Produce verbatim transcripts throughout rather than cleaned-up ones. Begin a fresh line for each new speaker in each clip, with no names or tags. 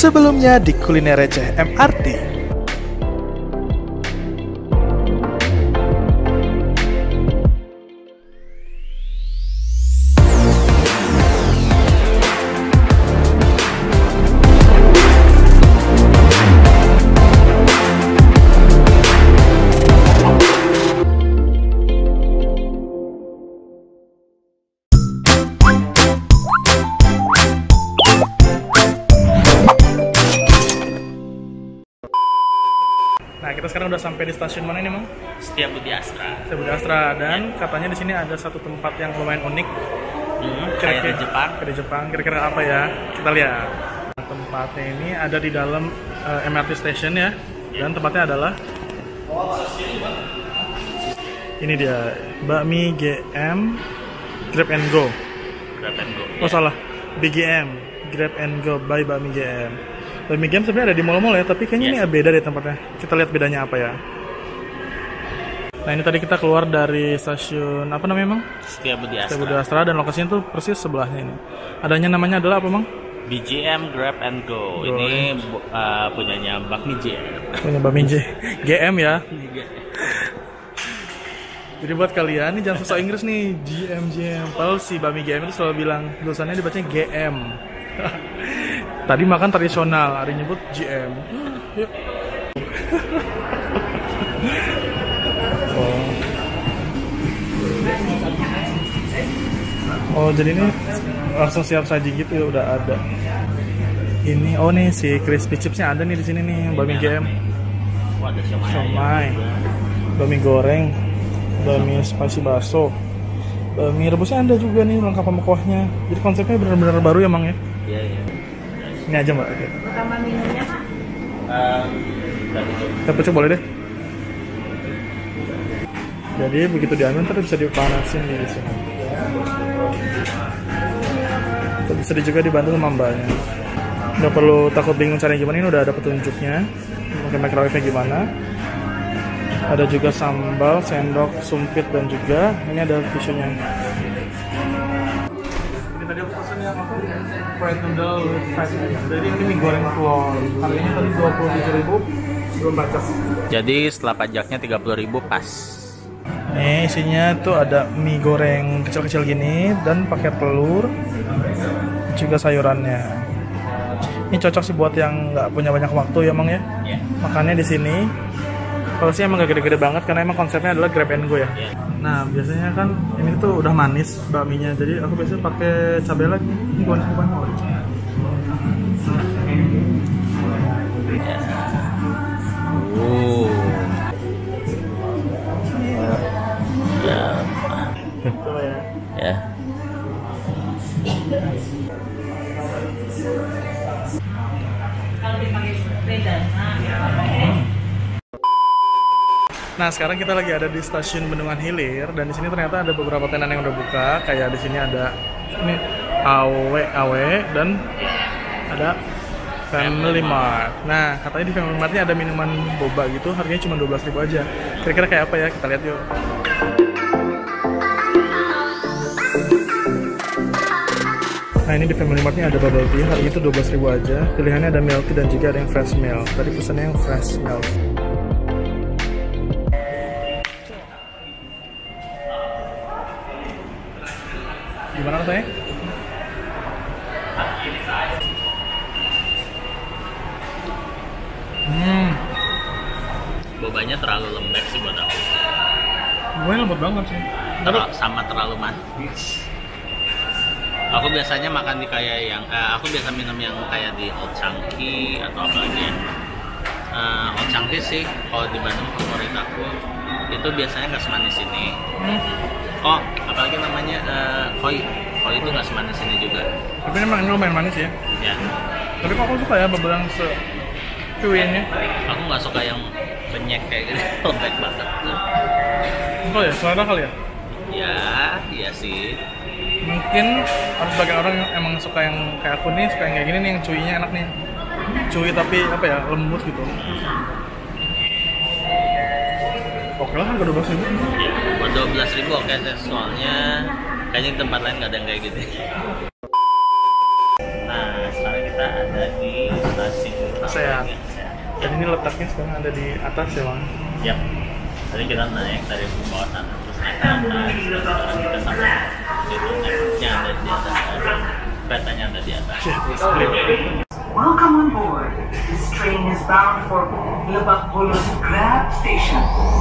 Sebelumnya di Kuliner Receh M R T. Nah, kita sekarang udah sampai di stasiun mana ini, Mang?
Setiabudi Astra.
Setiabudi Astra, dan ya. Katanya di sini ada satu tempat yang lumayan unik.
Hmm, kayak di Jepang.
Kayak di Jepang. Kira-kira apa ya? Kita lihat. Nah, tempatnya ini ada di dalam uh, M R T station ya. Ya. Dan tempatnya adalah ini dia, Bakmi G M Grab and Go.
Grab and Go.
Oh, ya. Salah. B G M Grab and Go by Bakmi G M. Bakmi G M sebenarnya ada di mall-mall ya, tapi kayaknya yes. Ini beda deh tempatnya. Kita lihat bedanya apa ya. Nah, ini tadi kita keluar dari stasiun apa namanya, Mang?
Setiabudi Astra.
Setiabudi Astra, dan lokasinya tuh persis sebelahnya ini. Adanya namanya adalah apa, Mang?
B G M Grab and Go. Go. Ini uh, punyanya Bakmi G M.
Punya Bakmi G M ya. Jadi buat kalian nih jangan susah Inggris nih, G M G M. Padahal si Bakmi G M itu selalu bilang tulisannya dibacanya G M. Tadi makan tradisional, hari nyebut G M. Yuk. Oh. Oh, jadi ini langsung siap saji gitu ya, udah ada. Ini oh nih si crispy chipsnya ada nih di sini nih, bakmi G M.
Oh, ada siomay.
Siomay. Bakmi goreng, bakmi spasi baso. Bakmi rebusnya ada juga nih, lengkap sama kuahnya. Jadi konsepnya benar-benar baru ya, Mang ya?
Iya, iya.
Ini aja, Mbak. Oke.
Pertama minumnya?
Um,
Cappuccino boleh deh. Jadi begitu diambil ntar bisa dipanasin di sini. Bisa juga dibantu sama mbaknya. Nggak perlu takut bingung caranya gimana, ini udah ada petunjuknya. Mungkin microwave-nya gimana. Ada juga sambal, sendok, sumpit, dan juga ini ada tisunya. Ini tadi aku pesen yang apa? Fried noodle with fried egg. Jadi ini mie goreng telur. Harganya tadi dua puluh tujuh ribu belum pajak.
Jadi setelah pajaknya tiga puluh ribu pas.
Nih isinya tuh ada mie goreng kecil-kecil gini dan pakai telur, juga sayurannya. Ini cocok sih buat yang nggak punya banyak waktu ya, Mang ya.
Yeah.
Makannya di sini. Kalau sih emang gak gede-gede banget karena emang konsepnya adalah grab and go ya.
Yeah.
Nah biasanya kan ini tuh udah manis bakminya, jadi aku biasanya pakai cabai lagi. Ini bukan bukan mau.
Oh. Ya.
Coba ya.
Ya.
Nah sekarang kita lagi ada di stasiun Bendungan Hilir, dan di sini ternyata ada beberapa tenan yang udah buka. Kayak di sini ada ini Awe Awe dan ada Family Mart. Nah katanya di Family Mart-nya ada minuman boba gitu, harganya cuma dua belas ribu aja. Kira-kira kayak apa ya? Kita lihat yuk. Nah ini di Family Mart-nya ada bubble tea, harganya itu dua belas ribu aja. Pilihannya ada milk tea dan juga ada yang fresh milk. Tadi pesannya yang fresh milk. Gimana rasanya? Hmm.
Bobanya terlalu lembek sih buat aku.
Bobanya lembut banget sih.
Terlalu, sama terlalu manis. Aku biasanya makan di kayak yang, eh, aku biasa minum yang kayak di Old Chunky atau apa lagi ya. Uh, Old Chunky sih, kalau di Bandung favorit aku. Itu biasanya nggak semanis ini.
Hmm.
Oh, apalagi namanya uh, koi. Koi itu nggak semanis ini juga.
Tapi emang ini lumayan manis ya.
Ya.
Tapi kok aku suka ya bubble yang se cuinnya.
Aku nggak suka yang benyek kayak gini, lembek banget.
Oh ya, selera kali ya?
Ya, iya sih.
Mungkin harus sebagian orang yang emang suka yang kayak aku nih, suka yang kayak gini nih, yang cuinya enak nih. Cuy tapi apa ya, lembut gitu. Oke lah, harga dua belas ribu.
Ya, buat dua belas ribu oke deh, soalnya kayaknya di tempat lain nggak ada yang kayak gitu. Nah, sekarang kita ada di stasiun
ASEAN. Dan ini letaknya sekarang ada di atas ya Bang?
Yap. Tadi kita naik dari bawah sana terus naik ke atas. Sekarang kita sampai situ naiknya ada di atas. Petanya ada di atas.
Welcome on board. This train is bound for Lebak Bulus Grab Station.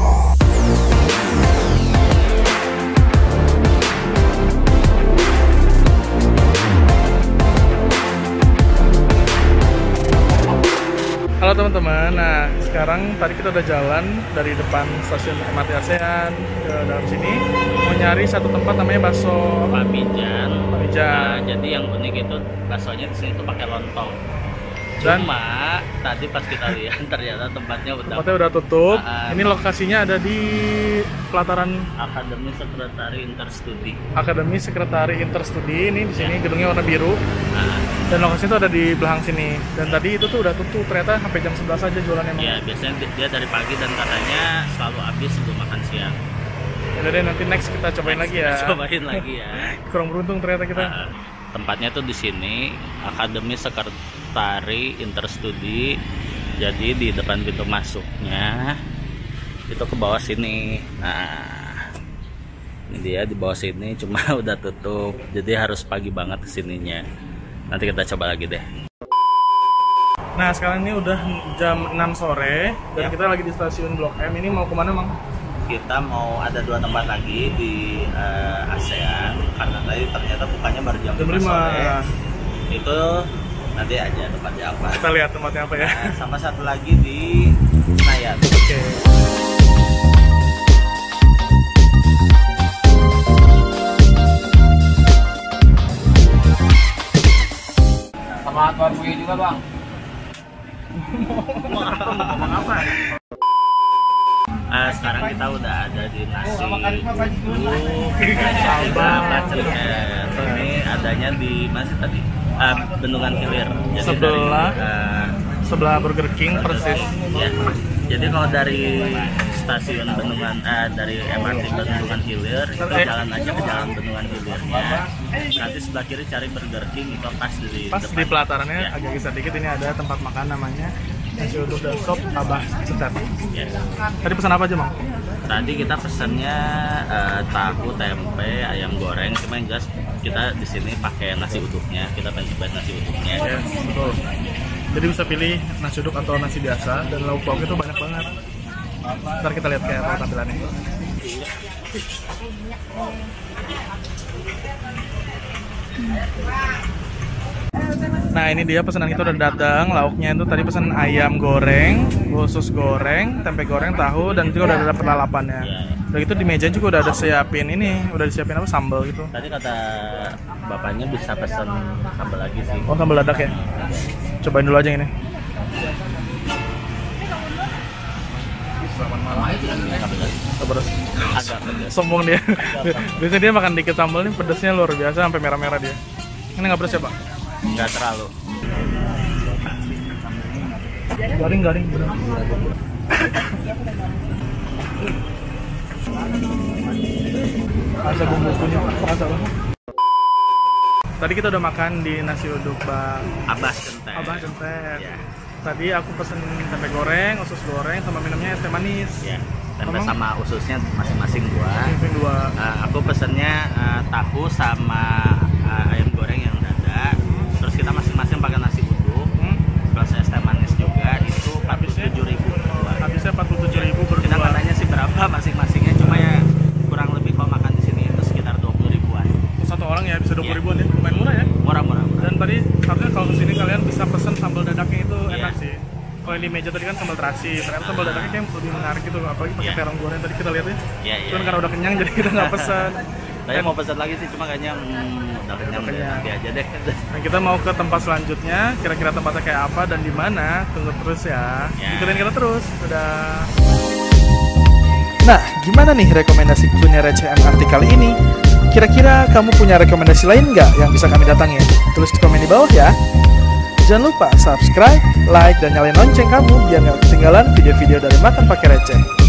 Halo teman-teman, nah sekarang tadi kita udah jalan dari depan stasiun M R T ASEAN ke dalam sini mau nyari satu tempat namanya bakso
Pamijan.
Pamijan.
Nah, jadi yang unik itu baksonya di sini tuh pakai lontong.
Dan
Cuma tadi pas kita lihat ternyata tempatnya udah
tempatnya udah tutup.
Uh,
Ini lokasinya ada di pelataran
Akademi Sekretari Interstudi.
Akademi Sekretari Interstudi. Ini di sini gedungnya warna biru.
Nah,
Dan lokasinya itu ada di belakang sini. Dan tadi itu tuh udah tutup ternyata sampai jam sebelas aja jualannya.
ya biasanya dia dari pagi dan katanya selalu habis sebelum makan siang.
Ya deh, nanti next kita cobain lagi ya.
Kita cobain lagi ya.
Kurang beruntung ternyata kita.
Nah, tempatnya tuh di sini Akademi Sekretari Interstudi. Jadi di depan pintu masuknya itu ke bawah sini. Nah, ini dia di bawah sini cuma udah tutup. Jadi harus pagi banget kesininya. Nanti kita coba lagi deh.
Nah sekarang ini udah jam enam sore dan
Ya.
kita lagi di stasiun Blok M. Ini mau kemana Mang?
Kita mau ada dua tempat lagi di uh, ASEAN karena tadi ternyata bukanya baru jam
Jam
lima
lima.
sore. Itu nanti aja tempatnya apa.
Kita lihat tempatnya apa ya.
Nah, sama satu lagi di Senayan.
Oke.
Sama tuan Buya juga bang.
Ngomong apa?
Uh, sekarang kita udah ada di nasi uduk
Sambal.
Bacelet. Ini adanya di mana sih tadi? Uh, Bendungan Hilir. Jadi
Sebelah.
dari, uh,
Sebelah Burger King persis.
Ya. Jadi kalau dari stasiun Bendungan eh, dari M R T Bendungan Hilir itu
Eh.
jalan aja ke jalan Bendungan Hilirnya. Nanti sebelah kiri cari Burger King itu pas di
Pas
depan.
di pelatarannya
Ya.
agak geser dikit ini ada tempat makan namanya nasi uduk dan sop Abah Cetet.
Ya.
Tadi pesan apa aja Mang?
Tadi kita pesannya eh, tahu, tempe, ayam goreng. Cuma yang jelas kita di sini pakai nasi uduknya. Kita pengen coba nasi uduknya.
Ya, betul. Jadi bisa pilih nasi uduk atau nasi biasa dan lauk lauknya itu banyak banget. Ntar kita lihat kayak apa tampilannya. Nah ini dia pesanan kita udah datang. Lauknya itu tadi pesan ayam goreng, usus goreng, tempe goreng, tahu, dan juga udah ada pelalapannya. Udah gitu di meja juga udah ada siapin ini, udah disiapin apa sambal gitu.
Tadi kata bapaknya bisa pesan sambal lagi sih.
Oh sambal dadak ya. Cobain dulu aja yang ini.
Sambal
Pedas.
agak pedas.
Sombong dia. Biasanya dia makan dikit sambal nih pedasnya luar biasa sampai merah-merah dia. Ini nggak pedas ya Pak?
Nggak terlalu.
Garing-garing bener. Rasa bumbu kunyit terasa banget. Tadi kita udah makan di nasi uduk Bang
Abah Centeng.
Abah Centeng.
Ya.
Tadi aku pesen tempe goreng, usus goreng, sama minumnya es teh manis.
Ya. Tempe
Abang?
sama ususnya masing-masing dua.
Ini dua.
Uh, aku pesennya uh, tahu sama uh, ayam goreng yang dada. Terus kita masing-masing pakai nasi uduk.
Hmm.
Plus es teh manis juga. Itu empat puluh tujuh ribu berdua.
Habisnya empat puluh tujuh ribu berdua.
Kita nggak nanya sih berapa masing-masingnya. Cuma ya kurang lebih kalau makan di sini itu sekitar dua puluh ribuan.
Satu orang ya bisa dua puluh
Iya.
ribuan ya. Lumayan murah ya.
Murah-murah.
Dan tadi harusnya kalau kesini kalian bisa pesen sambal dadaknya itu
Iya.
enak sih. Kalau yang di meja tadi kan sambal terasi, ternyata sambal dadaknya kayak lebih menarik gitu, apalagi pakai
Iya.
terong goreng tadi kita lihat ya.
Iya, iya.
Cuman karena udah kenyang jadi kita nggak pesan.
Saya mau pesan lagi sih, cuma kayaknya hmm, udah kenyang deh,
kenyang.
nanti aja deh.
Dan kita mau ke tempat selanjutnya, kira-kira tempatnya kayak apa dan di mana? Tunggu terus ya.
Ya.
Ikutin kita terus. Udah.
Nah, gimana nih rekomendasi kuliner receh M R T kali ini? Kira-kira kamu punya rekomendasi lain nggak yang bisa kami datangin? Tulis di komen di bawah ya. Jangan lupa subscribe, like, dan nyalain lonceng kamu biar nggak ketinggalan video-video dari Makan Pakai Receh.